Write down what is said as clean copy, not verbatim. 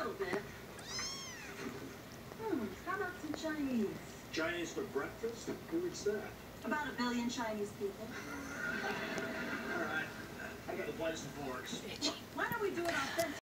little bit. How about some Chinese? Chinese for breakfast? Who eats that? About 1 billion Chinese people. All right. I got the plates and forks. Why don't we do it authentic?